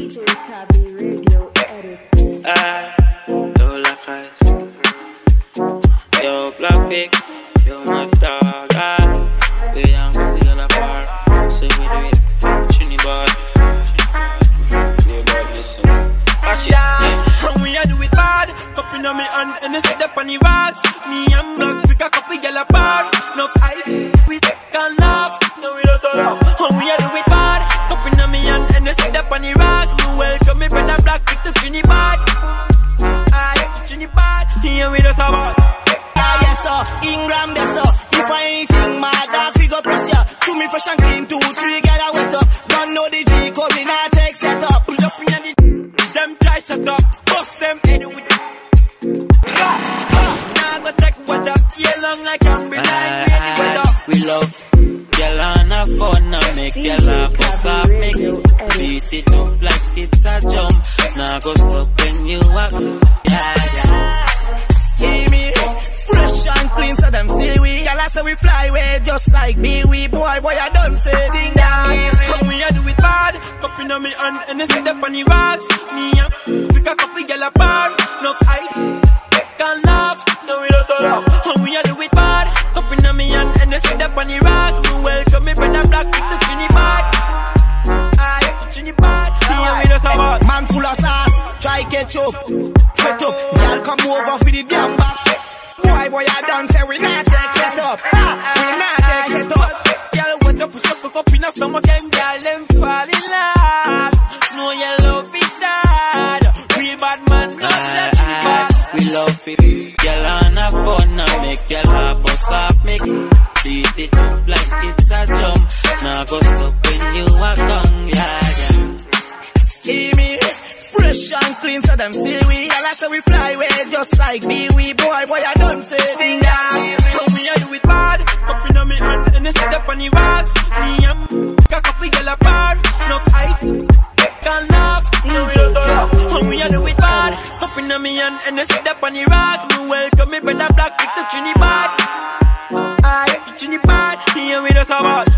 DJ Kavi Radio Edit. Yo, Lacas. Yo, Black Pig. Yo, my dog. We ain't got the yellow bar. Say we do it. Trinidad. Yeah, but listen. Watch it. And we a do it bad. Cupping on me and they sit up on the rocks. Me and Black Pig a couple yellow bar. No fight. We can laugh. No, we don't laugh. And we a do it bad. Cupping on me and they sit up on the rocks. Welcome me brother Black Pig to Trinidad. I to Trinidad. Here we just about. Yes sir, Ingram there sir. If I ain't think my dog figure press ya. To me fresh and clean, 2, 3 get a wet up. Don't know the G cause we not take set up. Pull up in the them try set up. Bust them head with now go take what up. Here long like I'm like we love girl on a phone now make girl laugh us up. Make beat it up like it's a jump. Now go stop when you walk. Yeah. See me fresh and clean, so them see we. Y'all say we fly away just like me. We boy, I don't say thing that easy. We a do it bad. Cupping on me and they sit up on the rocks. Me and we got couple girl apart. No fight, can laugh. No we don't laugh. We a do it bad. Cupping on me and they sit up on the rocks. Welcome me brother Black Pig to Trinidad. I to Trinidad. Here we just about. Man full of sauce, try ketchup, wet up. Y'all come over for the damn back. Boy, I done say we not take set up. We not take set up. Y'all want to push up, up in a stomach and y'all them fall in love. No, you love it, dad. Real bad man, no such bad. We love it. Girl on a phone now make girl laugh us up. Make beat it up like it's a jump. Now go stop when you are gone, yeah. See me fresh and clean, so them see we. Y'all say we fly away just like me. We boy, I don't say thing that. So we a do it bad. Cupping on me and they sit up on the rocks. Me and got couple girl apart. No fight, can laugh. DJ Kavi and we a do it bad. Cupping on me and they sit up on the rocks. Welcome me brother Black Pig to Trinidad. I to Trinidad. Here we just about.